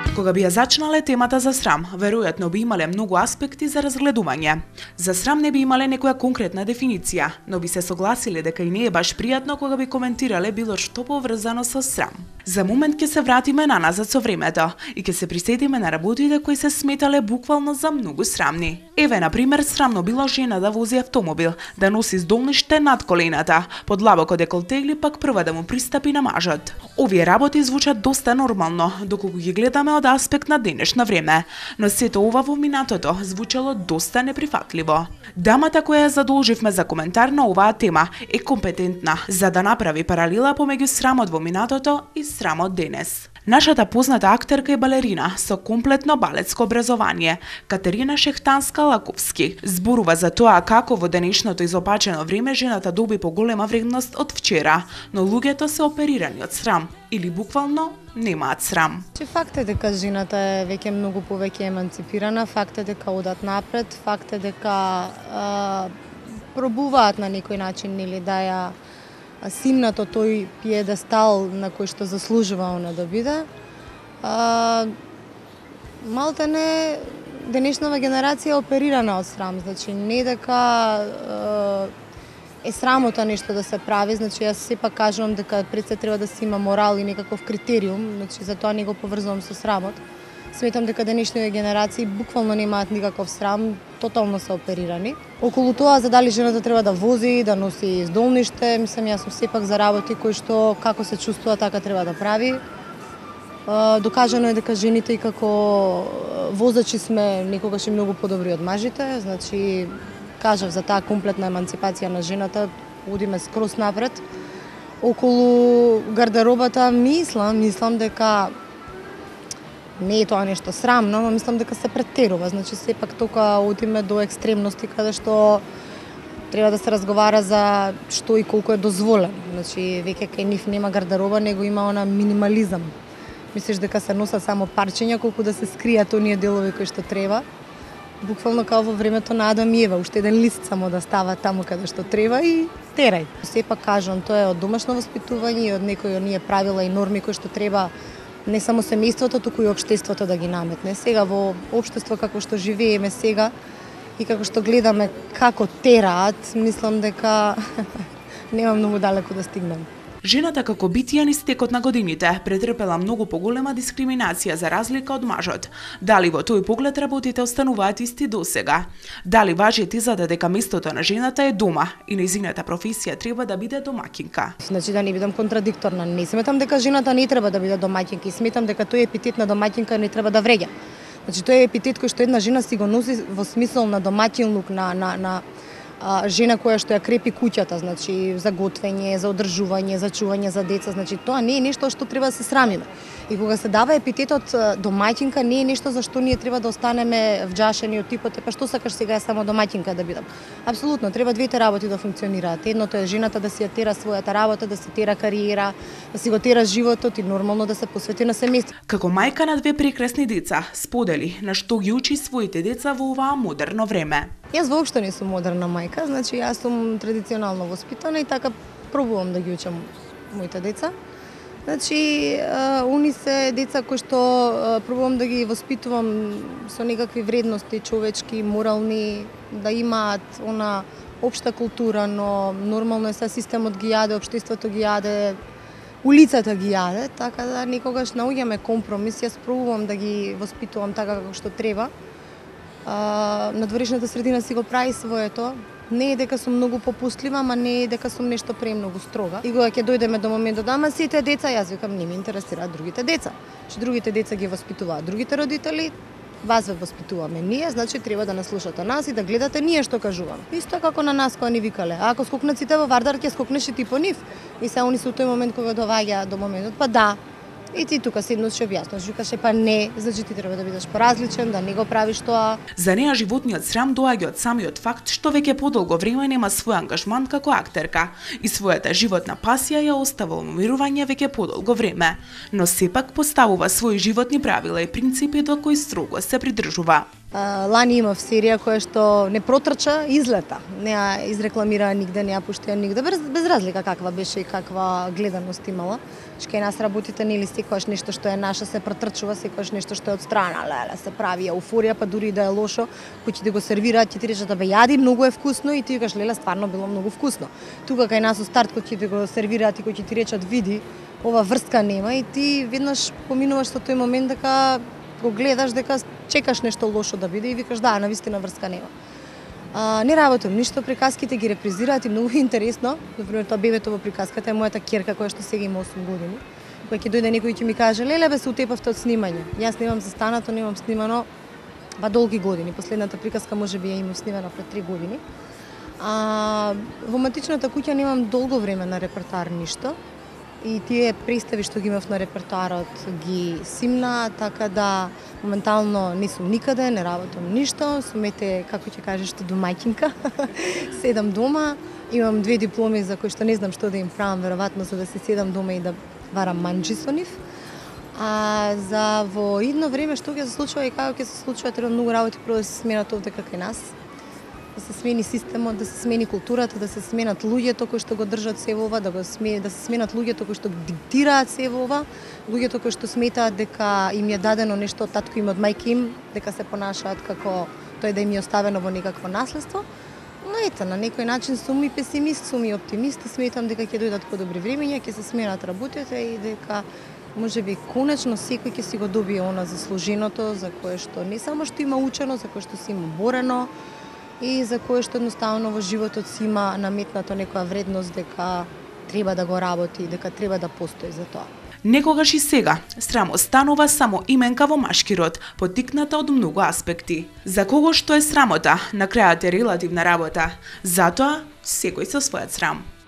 Кога би ја зачнале темата за срам, веројатно би имале многу аспекти за разгледување. За срам не би имале некоја конкретна дефиниција, но би се согласиле дека и не е баш пријатно кога би коментирале било што поврзано со срам. За момент ќе се вратиме наназад со времето и ќе се присетиме на работите кои се сметале буквално за многу срамни. Еве, на пример, срамно било жена да вози автомобил, да носи здолниште над колената, подлабоко деколте или пак прва да му пристапи на мажот. Овие работи звучат доста нормално, доколку ги гледаме од аспект на денешно време, но сето ова во минатото звучало доста неприфатливо. Дамата која ја задолживме за коментар на оваа тема е компетентна за да направи паралела помеѓу срамот во минатото и срамот денес. Нашата позната актерка и балерина со комплетно балетско образование, Катерина Шехтанска-Лаковски, зборува за тоа како во денешното изопачено време жената доби поголема вредност од вчера, но луѓето се оперирани од срам или буквално немаат срам. Факт е дека жената е веќе многу повеќе еманципирана, факт е дека одат напред, факт е дека пробуваат на некој начин или да ја симнат од тој пиедестал на кој што заслужува она да биде. Малтене денешнава генерација е оперирана од срам, значи не дека е срамота нешто да се прави, значи јас сепак кажувам дека пред се треба да се има морал и некаков критериум, значи затоа не го поврзувам со срамот. Сметам дека денешните генерации буквално немаат никаков срам, тотално се оперирани. Околу тоа за дали жената треба да вози, да носи издолниште, мислам јас сум сепак за работи кои што како се чувствува така треба да прави. Докажано е дека жените и како возачи сме некогаш и многу подобри од мажите, значи кажав за таа комплетна еманципација на жената, одиме скроз напред. Околу гардеробата мислам дека не е тоа нешто срамно, но мислам дека се претерува, значи сепак тока одиме до екстремности каде што треба да се разговара за што и колку е дозволено. Значи веќе кај нив нема гардероба, него има она минимализам. Мислиш дека се носат само парчиња колку да се скријат оние делови кои што треба. Буквално као во времето на Адам и Ева, уште еден лист само да става таму каде што треба и терај. Сепак кажам, тоа е од домашно воспитување и од некои оние правила и норми кои што треба не само семејството, туку и општеството да ги наметне. Сега во општество како што живееме сега и како што гледаме како тераат, мислам дека нема многу далеку да стигнем. Жената како битие низ текот на годините претрпела многу поголема дискриминација за разлика од мажот. Дали во тој поглед работите остануваат исти досега? Дали важи тезата дека местото на жената е дома и нејзината професија треба да биде домаќинка? Значи да не бидам контрадикторна, не сметам дека жената не треба да биде домаќинка и сметам дека тој епитет на домаќинка не треба да вреѓа. Значи тој е епитет кој што една жена си го носи во смисол на домаќинлук, на жена која што ја крепи куќата, значи за готвење, за одржување, за чување за деца, значи тоа не е нешто што треба да се срамиме. И кога се дава епитетот домаќинка, не е нешто за што ние треба да останеме вџашени од типот па што сакаш сега е само домаќинка да бидам. Апсолутно, треба двете работи да функционираат. Едното е жената да си ја тера својата работа, да си тера кариера, да си го тера животот и нормално да се посвети на семејство. Како мајка на две прекрасни деца, сподели на што ги учи своите деца во оваа модерно време. Јас воопшто не сум модерна мајка, значи јас сум традиционално воспитана и така пробувам да ги учам моите деца. Значи, они се деца кои што пробувам да ги воспитувам со некакви вредности човечки, морални, да имаат она општа култура, но нормално е системот ги јаде, општеството ги јаде, улицата ги јаде, така да некогаш наоѓаме компромис. Јас пробувам да ги воспитувам така како што треба. Надворешната средина си го прави своето. Не е дека сум многу попустлива, ама не е дека сум нешто премногу строга. И кога ќе дојдеме до моментот, ама сите деца, јас викам, не ме интересираат другите деца. Че другите деца ги воспитуваат другите родители, вас ве воспитуваме ние, значи треба да нас слушате нас и да гледате ние што кажуваме. Исто како на нас кога ни викале, ако скокнат сите во Вардар, ќе скокнеш и ти по нив. И се они се у тој момент кога доаѓа до моментот, па да. И ти тука седнеш и објаснуваш, викаше па не, значи ти треба да бидеш поразличен, да не го правиш тоа. За неа животниот срам доаѓа од самиот факт што веќе подолго време нема свој ангажман како актерка и својата животна пасија ја остава во мирување веќе подолго време, но сепак поставува своји животни правила и принципи до кои строго се придржува. Лани имав серија која што не протрча, излета. Не ја изрекламира нигде, не ја пушти нигде, без разлика каква беше и каква гледаност имала. Кај нас работите нели секогаш нешто што е наше се протрчува, секогаш нешто што е од страна, леле, се прави еуфорија, па дури да е лошо, кој ќе ти го сервираат, ќе ти речат бе јади, многу е вкусно и ти кажеш леле, стварно било многу вкусно. Тука кај нас со старт кој ќе ти го сервираат и кој ќе ти речат види, ова врска нема и ти веднаш поминуваш со тој момент дека го гледаш дека чекаш нешто лошо да биде и викаш да, навистина врска нема. Не работам ништо, приказките ги репризираат и многу интересно. Например, тоа бебето во приказката е мојата ќерка која што сега има 8 години. Кој ќе дојде некој и ќе ми каже: "Леле бе, се утепавте од снимање." Јас немам застанато, немам снимано долги години. Последната приказка можеби ја имам снимана пред 3 години. Во матичната куќа немам долго време на репертоар ништо. И тие представи што ги имав на репертоарот ги симна, така да моментално не сум никаде, не работам ништо, сум ете, како ќе кажеш, домаќинка, седам дома, имам 2 дипломи за кои што не знам што да им правам, веројатно за да се седам дома и да варам манџи со нив. За во идно време што ќе се случува и како ќе се случува, треба многу работи прво да се сменат овде кај нас. Да се смени системот, да се смени културата, да се сменат луѓето кои што го држат се во ова, да се сменат луѓето кои што диктираат се во ова, луѓето кои што сметаат дека им е дадено нешто од татко им, од мајка им, дека се понашаат како тој да им е оставено во некакво наследство. Но ете, на некој начин сум и песимист, сум и оптимист и сметам дека ќе дојдат подобри времиња, ќе се сменат работите и дека можеби конечно секој ќе си го добие она заслуженото за кое што не само што има учено, за кое што си има борено, и за кое што едноставно во животот си има наметнато некоја вредност дека треба да го работи, дека треба да постои за тоа. Некогаш и сега, срам останува само именка во машки род, поттикната од многу аспекти. За кого што е срамота, на крајот е релативна работа, затоа секој со својот срам.